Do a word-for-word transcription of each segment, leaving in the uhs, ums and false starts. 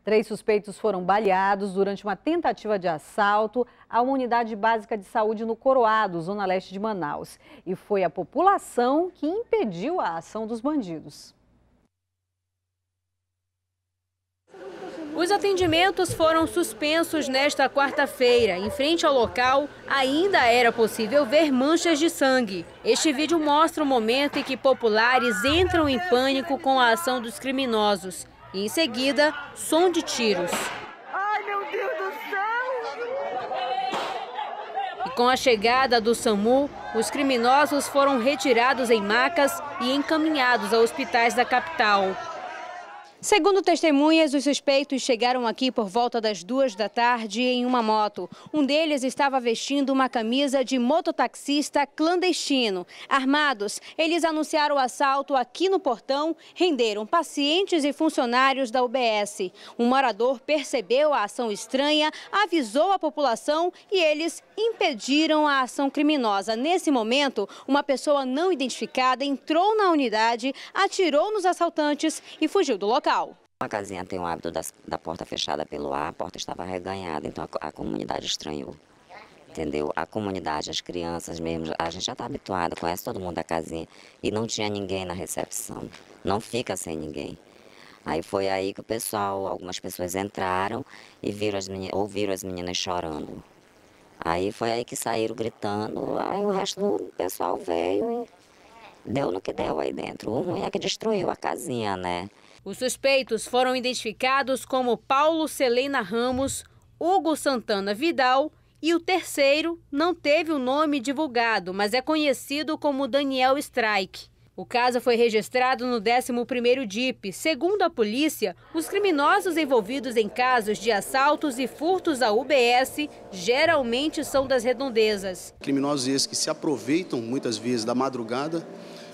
Três suspeitos foram baleados durante uma tentativa de assalto a uma unidade básica de saúde no Coroado, zona leste de Manaus. E foi a população que impediu a ação dos bandidos. Os atendimentos foram suspensos nesta quarta-feira. Em frente ao local, ainda era possível ver manchas de sangue. Este vídeo mostra o momento em que populares entram em pânico com a ação dos criminosos. E em seguida, som de tiros. Ai, meu Deus do céu! E com a chegada do SAMU, os criminosos foram retirados em macas e encaminhados a hospitais da capital. Segundo testemunhas, os suspeitos chegaram aqui por volta das duas da tarde em uma moto. Um deles estava vestindo uma camisa de mototaxista clandestino. Armados, eles anunciaram o assalto aqui no portão, renderam pacientes e funcionários da U B S. Um morador percebeu a ação estranha, avisou a população e eles impediram a ação criminosa. Nesse momento, uma pessoa não identificada entrou na unidade, atirou nos assaltantes e fugiu do local. A casinha tem o hábito das, da porta fechada pelo ar, a porta estava arreganhada, então a, a comunidade estranhou, entendeu? A comunidade, as crianças mesmo, a gente já está habituado, conhece todo mundo da casinha e não tinha ninguém na recepção, não fica sem ninguém. Aí foi aí que o pessoal, algumas pessoas entraram e viram as meninas, ouviram as meninas chorando. Aí foi aí que saíram gritando, aí o resto do pessoal veio e deu no que deu aí dentro. O ruim é que destruiu a casinha, né? Os suspeitos foram identificados como Paulo Celena Ramos, Hugo Santana Vidal e o terceiro não teve o nome divulgado, mas é conhecido como Daniel Strike. O caso foi registrado no décimo primeiro D I P. Segundo a polícia, os criminosos envolvidos em casos de assaltos e furtos à U B S geralmente são das redondezas. Criminosos esses que se aproveitam muitas vezes da madrugada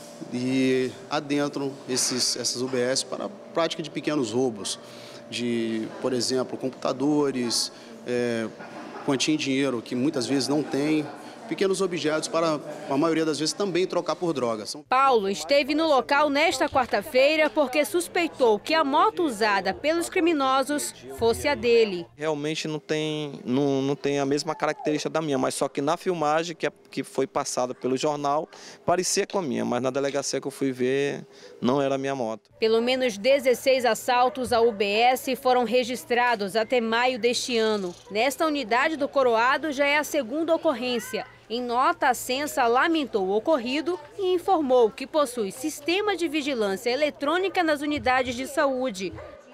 e adentram esses, essas U B S para a prática de pequenos roubos, de, por exemplo, computadores, é, quantia em dinheiro que muitas vezes não tem, pequenos objetos para, a maioria das vezes, também trocar por drogas. Paulo esteve no local nesta quarta-feira porque suspeitou que a moto usada pelos criminosos fosse a dele. Realmente não tem, não, não tem a mesma característica da minha, mas só que na filmagem que, que foi passada pelo jornal, parecia com a minha, mas na delegacia que eu fui ver, não era a minha moto. Pelo menos dezesseis assaltos à U B S foram registrados até maio deste ano. Nesta unidade do Coroado já é a segunda ocorrência. Em nota, a Censa lamentou o ocorrido e informou que possui sistema de vigilância eletrônica nas unidades de saúde.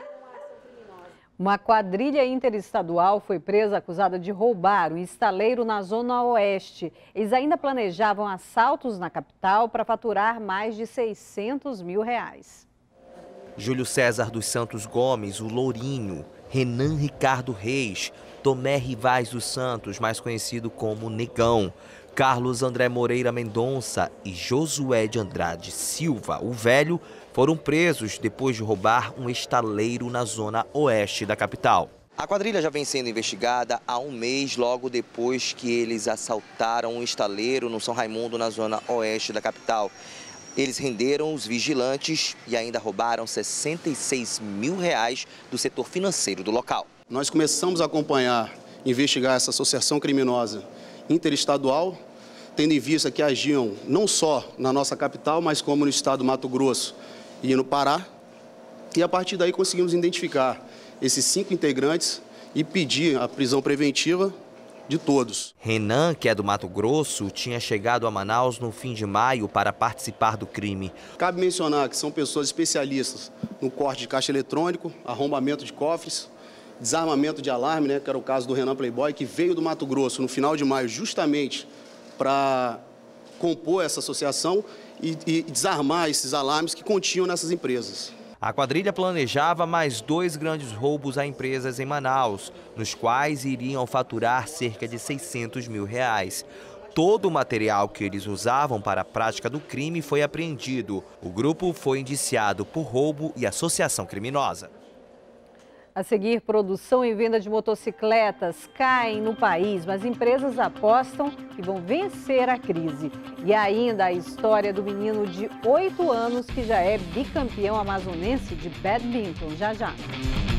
Uma quadrilha interestadual foi presa acusada de roubar um estaleiro na Zona Oeste. Eles ainda planejavam assaltos na capital para faturar mais de seiscentos mil reais. Júlio César dos Santos Gomes, o Lourinho, Renan Ricardo Reis, Tomé Rivais dos Santos, mais conhecido como Negão, Carlos André Moreira Mendonça e Josué de Andrade Silva, o Velho, foram presos depois de roubar um estaleiro na zona oeste da capital. A quadrilha já vem sendo investigada há um mês, logo depois que eles assaltaram um estaleiro no São Raimundo, na zona oeste da capital. Eles renderam os vigilantes e ainda roubaram sessenta e seis mil reais do setor financeiro do local. Nós começamos a acompanhar, investigar essa associação criminosa interestadual, tendo em vista que agiam não só na nossa capital, mas como no estado do Mato Grosso e no Pará. E a partir daí conseguimos identificar esses cinco integrantes e pedir a prisão preventiva de todos. Renan, que é do Mato Grosso, tinha chegado a Manaus no fim de maio para participar do crime. Cabe mencionar que são pessoas especialistas no corte de caixa eletrônico, arrombamento de cofres, desarmamento de alarme, né, que era o caso do Renan Playboy, que veio do Mato Grosso no final de maio justamente para compor essa associação e, e desarmar esses alarmes que continham nessas empresas. A quadrilha planejava mais dois grandes roubos a empresas em Manaus, nos quais iriam faturar cerca de seiscentos mil reais. Todo o material que eles usavam para a prática do crime foi apreendido. O grupo foi indiciado por roubo e associação criminosa. A seguir, produção e venda de motocicletas caem no país, mas empresas apostam que vão vencer a crise. E ainda a história do menino de oito anos que já é bicampeão amazonense de badminton. Já, já.